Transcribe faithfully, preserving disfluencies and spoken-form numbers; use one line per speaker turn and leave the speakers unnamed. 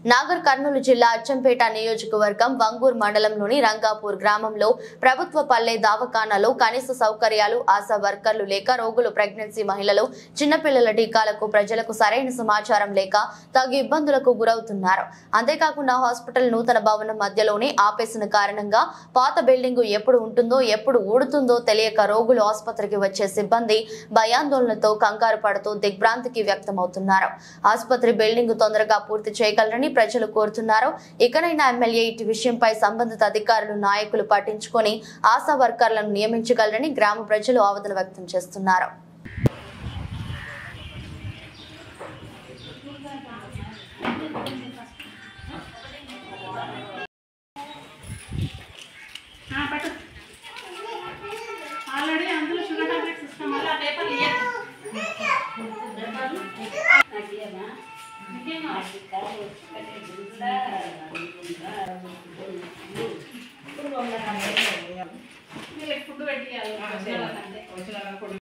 నాగర్ కర్నూలు జిల్లా అచ్చంపేట నియోజకవర్గం వంగూర్ మండలంలోని రంగాపూర్ గ్రామంలో ప్రభుత్వ పల్లె దవాఖానాలో కనీస సౌకర్యాలు, ఆశా వర్కర్లు లేక రోగులు, ప్రెగ్నెన్సీ మహిళలు, చిన్నపిల్లల టీకాలకు ప్రజలకు సరైన సమాచారం లేక తగు ఇబ్బందులకు గురవుతున్నారు. అంతేకాకుండా హాస్పిటల్ నూతన భవనం మధ్యలోనే ఆపేసిన కారణంగా పాత బిల్డింగు ఎప్పుడు ఉంటుందో ఎప్పుడు ఊడుతుందో తెలియక రోగులు ఆసుపత్రికి వచ్చే సిబ్బంది భయాందోళనతో కంగారు పడుతూ దిగ్భ్రాంతికి వ్యక్తమవుతున్నారు. ఆసుపత్రి బిల్డింగు తొందరగా పూర్తి చేయగలరని ప్రజలు కోరుతున్నారు. ఇకనైనా ఎమ్మెల్యే ఇటు విషయంపై సంబంధిత అధికారులు, నాయకులు పట్టించుకొని ఆశా వర్కర్లను నియమించగలరని గ్రామ ప్రజలు ఆవేదన వ్యక్తం చేస్తున్నారు.
ఆల్రెడీ అందులో షుగర్ టాబ్లెట్స్ ఇస్తాం. మళ్ళీ ఆ పేపర్ లేదు. ఫుడ్ పెట్టి